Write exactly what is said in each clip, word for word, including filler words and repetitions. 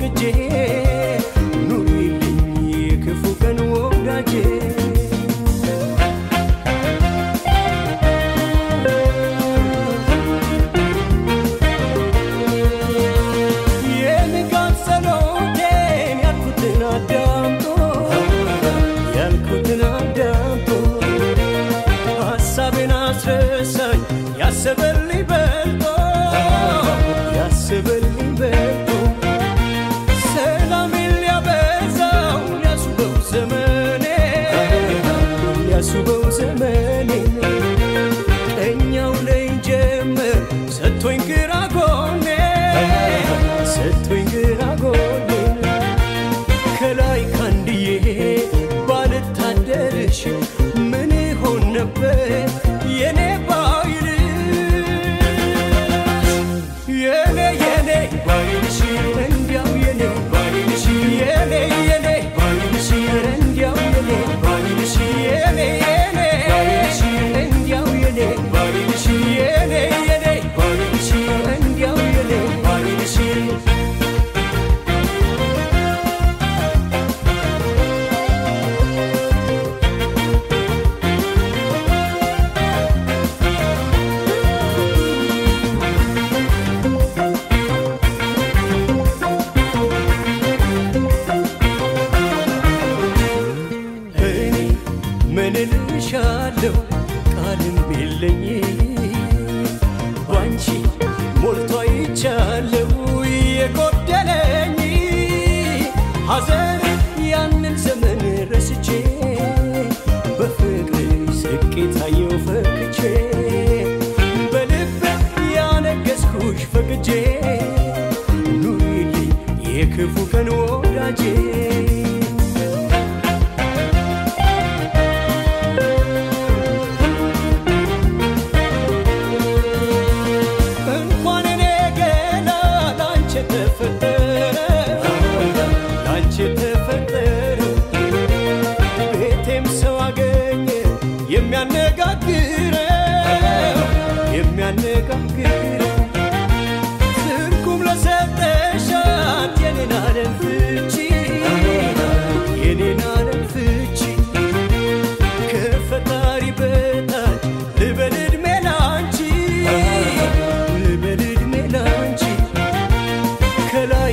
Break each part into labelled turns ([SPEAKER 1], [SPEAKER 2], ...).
[SPEAKER 1] ወድጄ ኑሪልኝ የክፉ ቀን ወዳጄ ያሰበልኝ በልጦ ያሰበልኝ በልጦ ሰላም ሊያበዛው ሊያስበው ዘመኔ ሊያስበው ዘመኔ ቀኛው ላይ ጀመር ሰጥቶኝ ግራ ጎኔ ሰጥቶኝ ግራ ጎኔ ከላይ ካንድዬ ባልታደርሽ ምን ይሆን ነበር የኔ ምንልሻለሁ ቃልም የለኝ ባንቺ ሞልቶ አይቻለሁ የጎደለኝ ሐዘን ያንን ዘመን ረስቼ በፍቅርሽ ስቄታየው ፈክቼ በልቤ ያነገስኩሽ ፈቅጄ ኑሪልኝ የክፉ ቀን ወዳጄ የሚያነጋግረው ትርጉም ለሰጠሻት የኔን ዓለም ፍቺ የኔን ዓለም ፍቺ ከፈጣሪ በታች ልበል ዕድሜ ላንቺ ልበል ዕድሜ ላንቺ ከላይ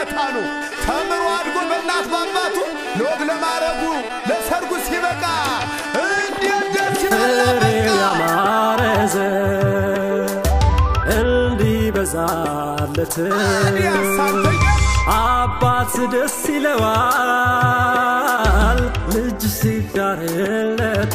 [SPEAKER 2] መካኑ ተምሮ አድጎ በእናት ባባቱ ለወግ ለማረጉ ለሰርጉ ሲበቃ እንዴት ደስ ይላል
[SPEAKER 1] ያማረዘ እንዲበዛለት አባት ደስ ይለዋል ልጅ ሲዳርለት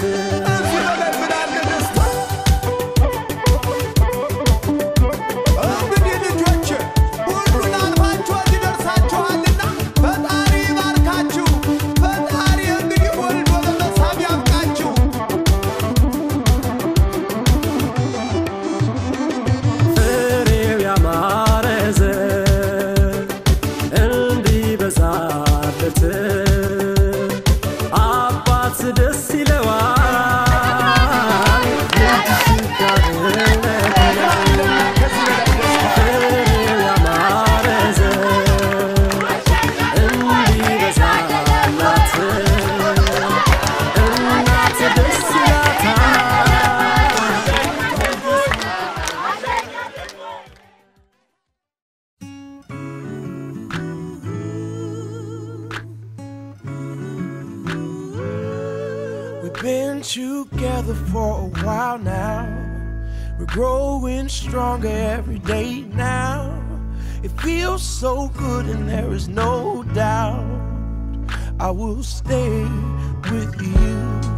[SPEAKER 3] Been together for a while now. We're growing stronger every day now. It feels so good and there is no doubt I will stay with you.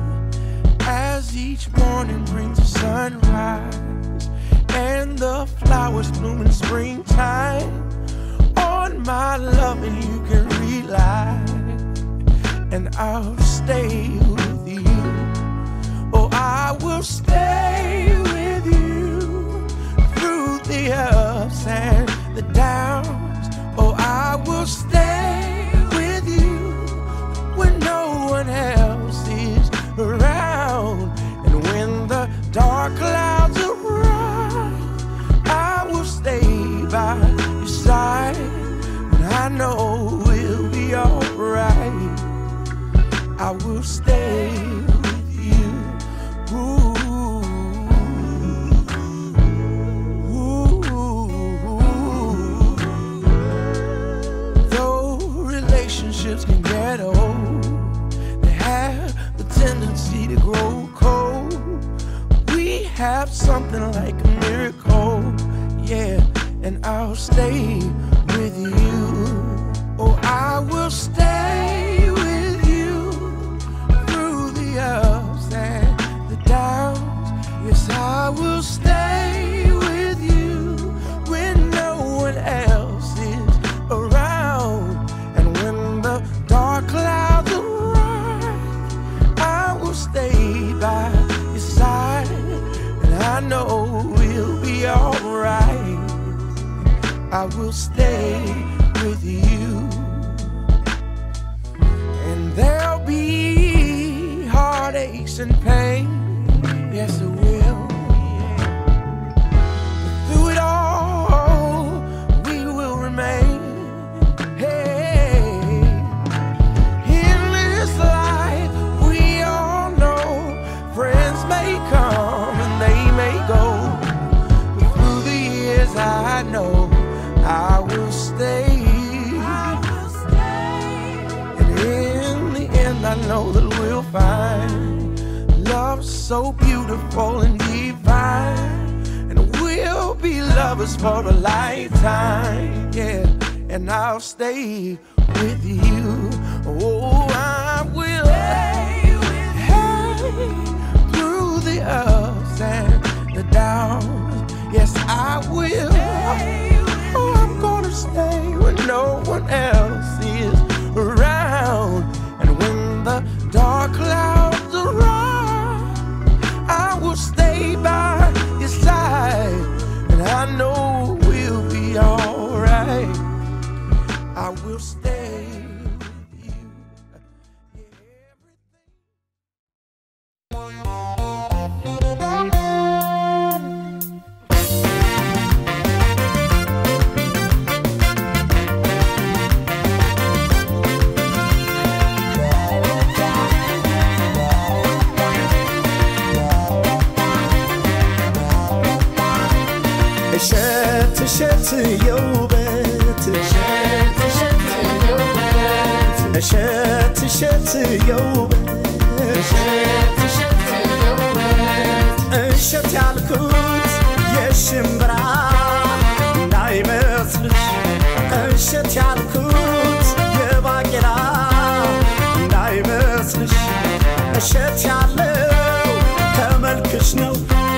[SPEAKER 3] As each morning brings the sunrise and the flowers bloom in springtime, on my love and you can rely, and I'll stay with you. Oh, I will stay with you through the ups and the downs. Oh, I will stay with you when no one else is around. And when the dark clouds arise, I will stay by your side. And I know we'll be alright. I will stay with you. Ooh, ooh, ooh. Though relationships can get old, they have the tendency to grow cold. We have something like a miracle, yeah, and I'll stay with you. Oh, I will stay with you through the ups and the downs. Yes, I will stay with you when no one else is around. And when the dark clouds arise, I will stay by your side. And I know we'll be alright. I will stay with you. And there'll be heartaches and pain, yes it will. But through it all, we will remain. Hey, in this life, we all know friends may come and they may go. But through the years, I know I will stay. And in the end, I know that we'll find love so beautiful and divine, and we'll be lovers for a lifetime, yeah. And I'll stay with you. Oh, I will stay with you through the ups and the downs. Yes, I will. Oh, I'm gonna stay when no one else is around. And when the dark clouds arise, I will stay by your side. And I know we'll be alright. I will stay with you.
[SPEAKER 1] እሸት እሸት የውበት እሸት እሸት
[SPEAKER 4] እሸት እሸት የውበት እሸት እሸት የውበት እሸት ያልኩት የሽምብራ እንዳይመስልሽ እሸት ያልኩት የባቄላ እንዳይመስልሽ እሸት ያለው ከመልክሽ ነው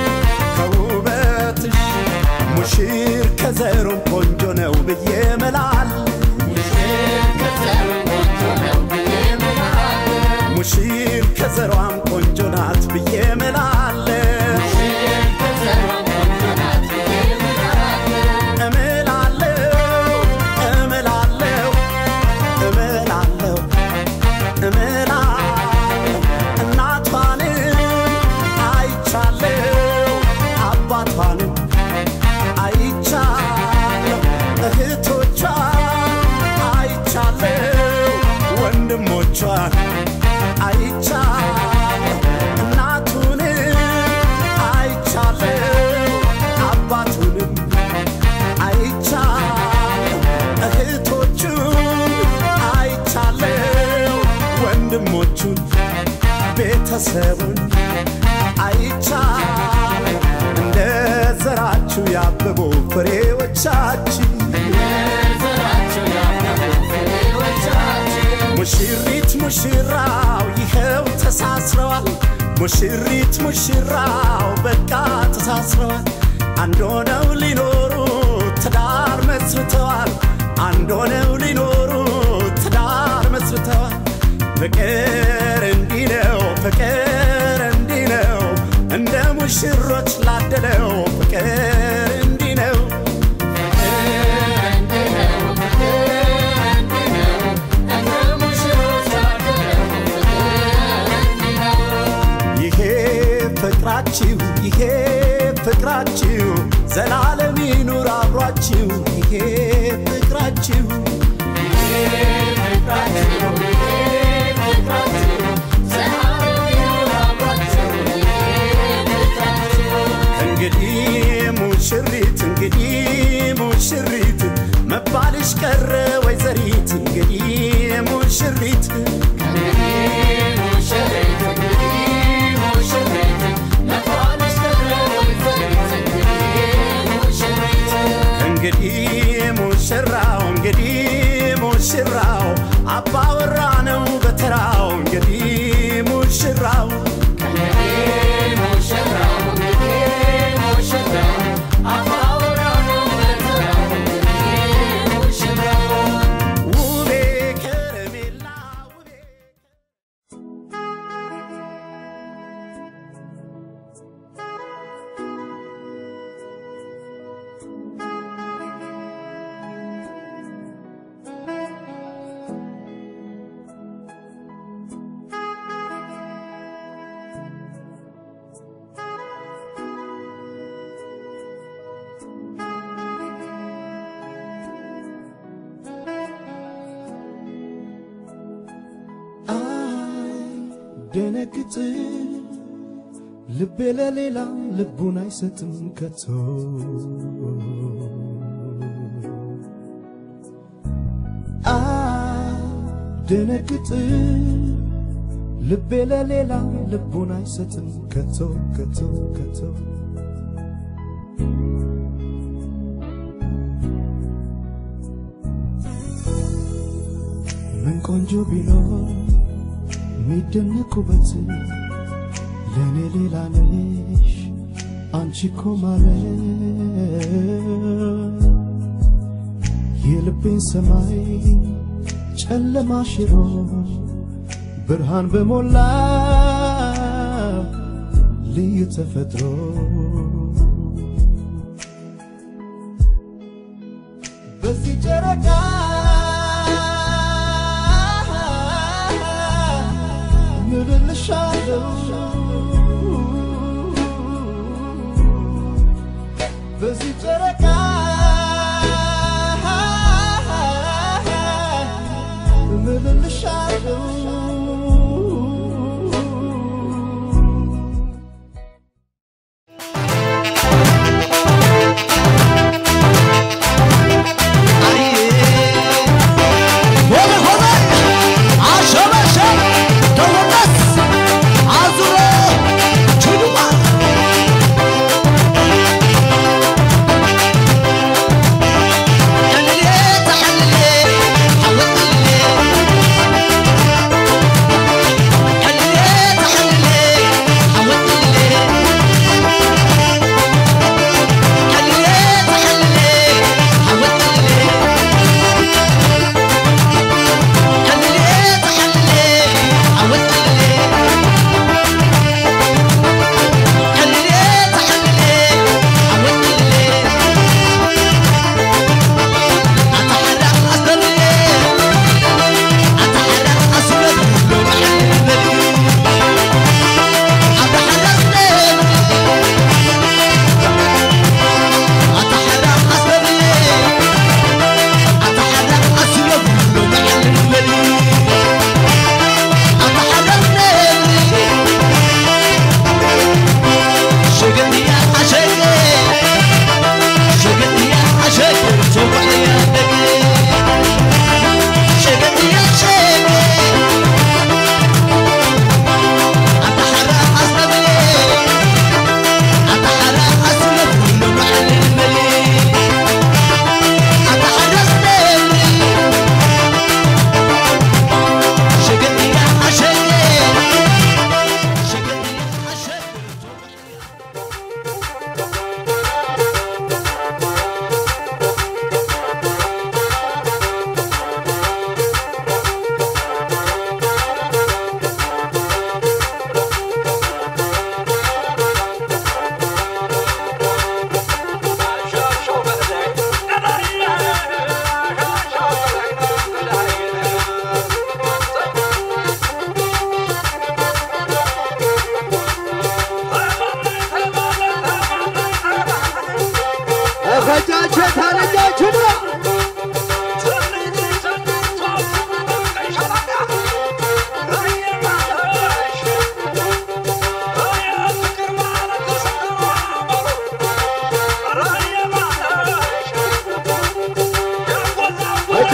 [SPEAKER 4] ከውበትሽ ሙሽር ከዘሩም ቆንጆ ነው ብዬ መላል ሙሽር ከዘሩም ቆንጆ ነው ብዬ መላል ሙሽር ከዘሯም ቆንጆ ናት ብዬ መላል ሙሽር ከዘሯም ቆንጆ ናት ብዬ መላል እመላለሁ እመላለሁ እመላለሁ እመላለሁ እናቷንም አይቻለሁ አባቷንም አይቻለሁ እህቶቿን አይቻለሁ ወንድሞቿን አይቻለሁ እናቱንም አይቻለሁ አባቱንም አይቻለሁ እህቶቹን አይቻለሁ ወንድሞቹን ቤተሰቡን አይቻለሁ እንደ ዘራችሁ ያበቡ ፍሬዎቻችን ዘራችሁ ያበቡ ፍሬዎቻችን ሙሽሪት ሙሽራው ይኸው ተሳስረዋል ሙሽሪት ሙሽራው በቃ ተሳስረዋል አንድ ሆነው ሊኖሩ ትዳር መስርተዋል አንድ ሆነው ሊኖሩ ትዳር መስርተዋል ፍቅር እንዲህ ነው ፍቅር እንዲህ ነው እንደ ሙሽሮች ላደለው ፍቅር እንዲህ ነው ፍቅር እንዲህ ነው ፍቅር እንዲህ ነው እንደ ሙሽሮች ላደለው ፍቅር እንዲህ ነው ይሄ ፍቅራችሁ ይሄ ፍቅራችሁ ዘላለም ይኑር አብሯችሁ ይሄ ፍቅራችሁ ይሄ ፍቅራችሁ ይሄ ፍቅራችሁ ዘላለም ይኑር አብሯችሁ እንግዲህ ሙሽሪት እንግዲህ ሙሽሪት መባልሽ ቀረ ወይዘሪት እንግዲህ ሙሽሪት እንግዲህ ሙሽሪት እንግዲህ ሙሽሪት መባልሽ ቀረ ወይዘሪት እንግዲህ ሙሽራው እንግዲህ ሙሽራው አባወራ ነው በተራው እንግዲህ ሙሽራው
[SPEAKER 3] ደነግጥ ልቤ ለሌላ ልቡን አይሰጥም ከቶ ደነግጥ ልቤ ለሌላ ልቡን አይሰጥም ከቶ ከቶ ከቶ ምን ቆንጆ ቢኖር ሚደነቁበት ለኔ ሌላ ነሽ አንቺ እኮ ማለት የልቤን ሰማይ ጨለማ ሽሮ ብርሃን በሞላ ልዩ ተፈጥሮ በዚህ ጨረቃ ምልልሻለሁ በዚህ ጨረቃ ምልልሻለሁ
[SPEAKER 4] ሆነ ሆነ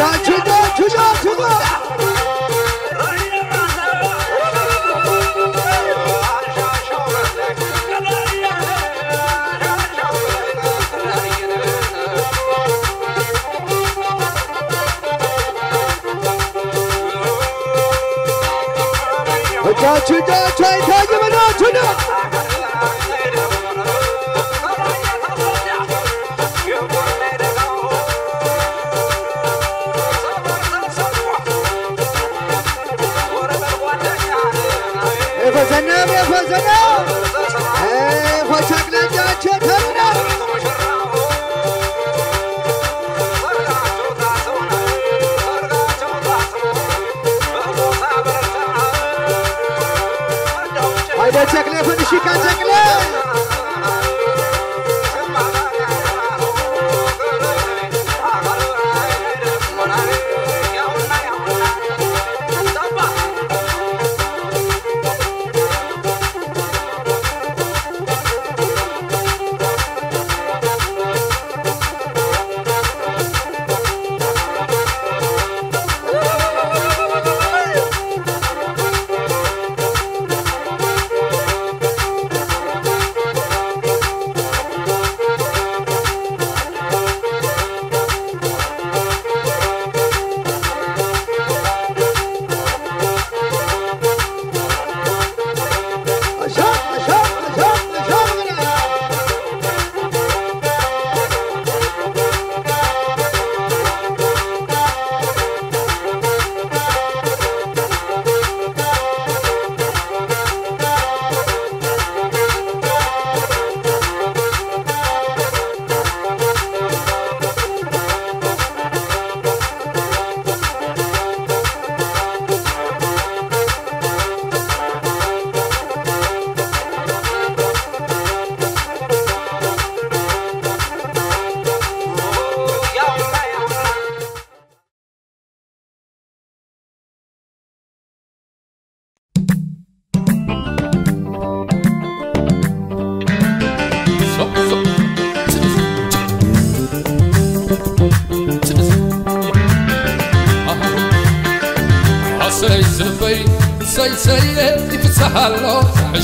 [SPEAKER 5] say say يفتحالو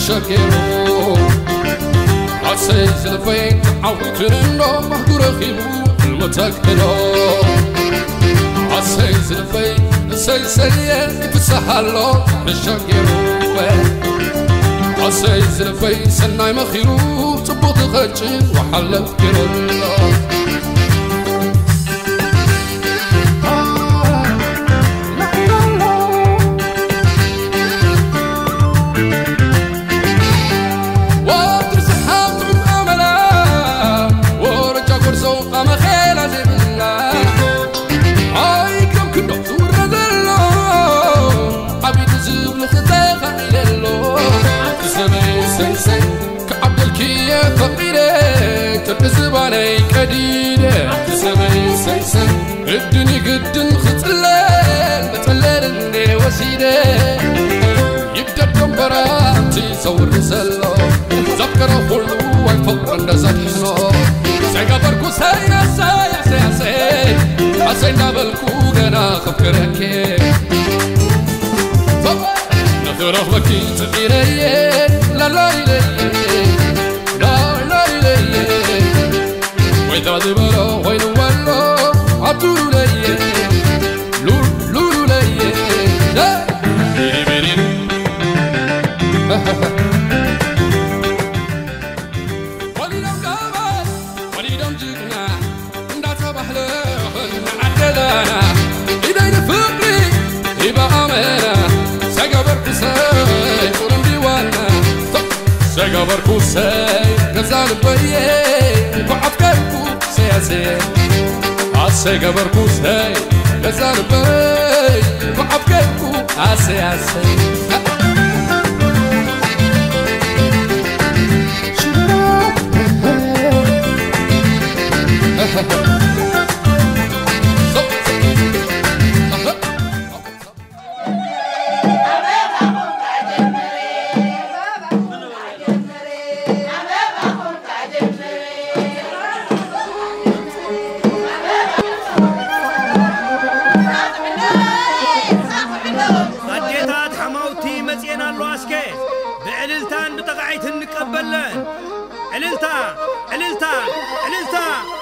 [SPEAKER 5] الشكيرو عسى زلفين عودتنو مهدور خيبو المتكلو عسى زلفين say say يفتحالو الشكيرو عسى زلفين سناي مخيرو تبوط خجين وحلف كيرو تبزباني كديدة تسمي سيسن الدنيا قدن خطلال بتقلل اللي وسيدة يبدأ بجنبراتي صور رسالة ذكر خلو ويفوق النزل حصو سيقا بركو سيا سيا سيا سيا حسينا بالكو قنا خفكرك نخرخ بكي تغيري لا لا إلي وإذا دبروا وين ولوا عبدوا لي لول لول لي لا بيري بيري ولي دم قابل ولي دم جينا ندعت بحله نعدلنا إذا ينفقني يبقى أمنا سيقبر كسي ورم ديوانا سيقبر كسي نزال بيه وعفكركو سياسي عسى قبركو سي نزال بيه وعفكركو عسياسي
[SPEAKER 6] يلا عللتا عللتا عللتا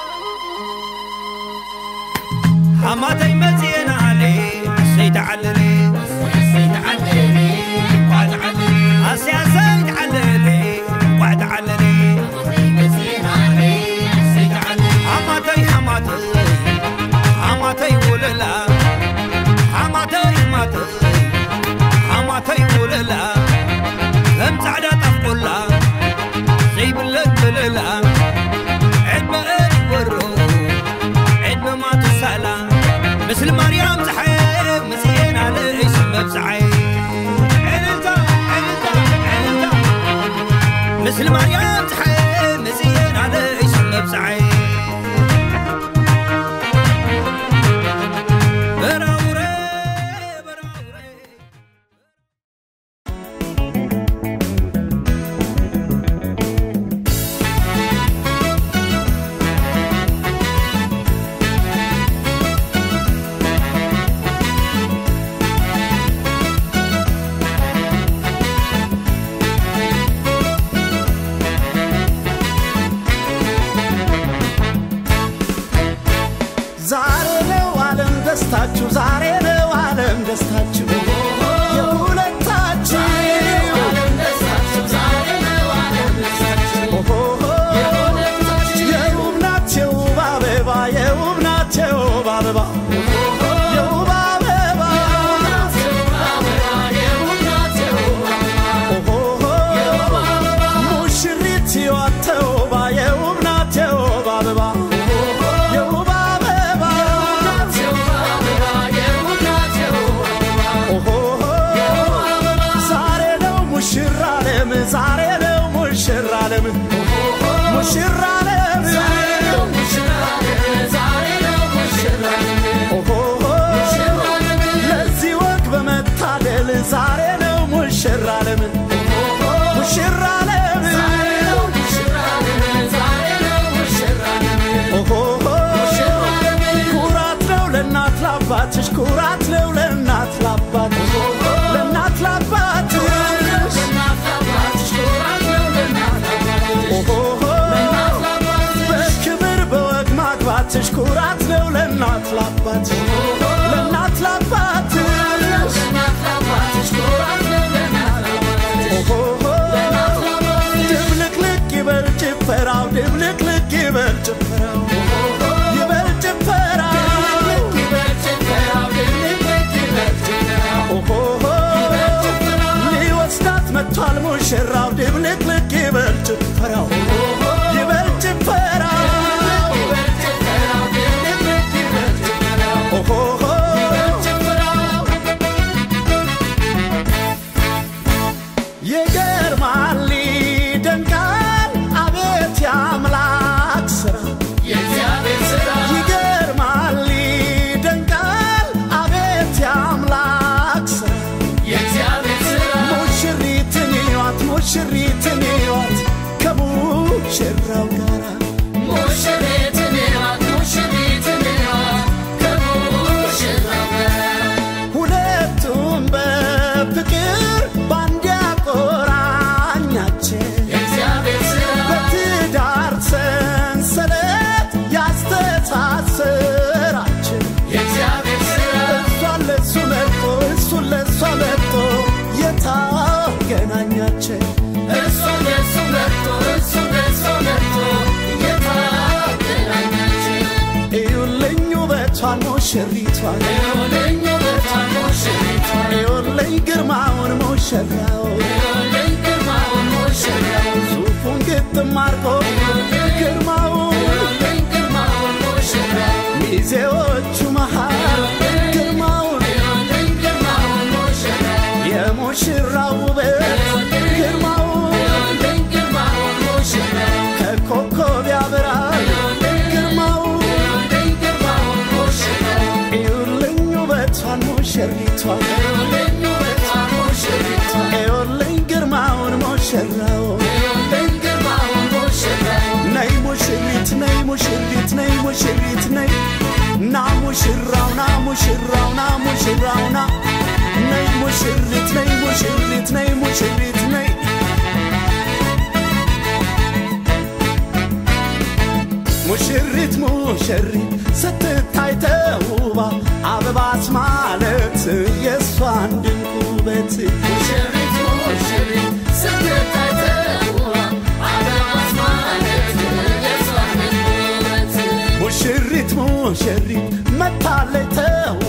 [SPEAKER 6] حماتي مزينا علي سيد عللي سيد عللي وعد عللي اسيا سيد عللي وعد عللي مزينا علي سيد عللي حماتي حماتي حماتي وللا حماتي حماتي حماتي وللا هم سعدة طفقلا زي بلد بللا عدما اكبرو عدما ما تسالا مثل مريم زحير مسيين على اسم بزعي عللتا عللتا عللتا مثل مريم زحير مسيين على اسم بزعي
[SPEAKER 4] ደስታችሁ ዛሬ ነው ዓለም ደስታችሁ የሁለታችሁ ዓለም ደስታችሁ ዛሬ ነው ዓለም ደስታችሁ የውብ ናት የውብ አበባ የውብ ናት የውብ አበባ የውብ አበባ የውብ ናት የውብ አበባ ሙሽሪት ሕይወት ተውባ የውብ ናት የውብ አበባ ዛሬ ነው ሙሽራለም ሙሽራለም ዛሬ ነው ሙሽራለም ለዚህ ወግ በመታደል ዛሬ ነው ሙሽራለም ሙሽራለም ዛሬ ነው ሙሽራለም ኩራት ነው ለእናት ላባትሽ ኩራት ነው ለእናት ላባትሽ ለእናት ላባትሽ በክብር በወግ ማግባትሽ ኩራት ነው ለእናት ላባትሽ ለእናት ላባትሽ ድብልቅልቅ ይበል ጭፈራው ድብልቅልቅ ይበል ጭፈራው ይበል ጭፈራው ሊወስዳት መጥቷል ሙሽራው ድብልቅልቅ ይበል ጭፈራው ይበል ጭፈራው ይገርማል ይደንቃል አቤት የአምላክ ሥራ የእግዚአብሔር ሥራ ይገርማል ይደንቃል አቤት የአምላክ ሥራ የእግዚአብሔር ሥራ ሙሽሪትን ይዋት ሙሽሪትን ይዋት ከሙሽራው ጋር ሙሽሪትን ይዋት ሙሽሪትን ይዋት ከሙሽራው ጋር ሁለቱም በፍቅር ባንድ ያቆራኛቸው የእግዚአብሔር ሥራ በትዳር ሰንሰለት ያስተሳሰራቸው የእግዚአብሔር ሥራ እሷን ለእሱ መርጦ እሱን ለእሷ መርጦ የታገናኛቸው እሷን ለእሱ መርጦ እሱን ለእሷ መርጦ የታገናኛቸው እዩልኝ ውበቷን ሙሽሪቷን እዩልኝ ውበቷን ሙሽሪቷን እዩልኝ ግርማውን ሙሽራው እዩልኝ ግርማውን ሙሽራው ሱፉን ግጥም አርጎ ግርማውን እዩልኝ ግርማውን ሙሽራው ሚዜዎቹ መሃል ግርማውን እዩልኝ ግርማውን ሙሽራው የሙሽራው ውበት ግርማውን እዩልኝ ግርማውን ሙሽራው ከኮከብ ያበራል ግርማውን እዩልኝ ግርማውን ሙሽራው እዩልኝ ውበቷን ሙሽሪቷን እዩልኝ ውበቷን ሙሽሪቷን እዩልኝ ግርማውን ሙሽራው እዩልኝ ግርማውን ሙሽራው ነይ ሙሽሪት ነይ ሙሽሪት ነይ ሙሽሪት ነይ ና ሙሽራው ና ሙሽራው ና ሙሽራው ና ነይ ሙሽሪት ነይ ሙሽሪት ነይ ሙሽሪት ነይ ሙሽሪት ሙሽሪት ስትታይ ተውባ አበባስ ማለት የሷን ድንቅ ውበት
[SPEAKER 5] ሙሽሪት ሙሽሪት ስትታይ ተውባ አበባስ ማለት የሷን ድንቅ ውበት
[SPEAKER 4] ሙሽሪት ሙሽሪት መታለች ተውባ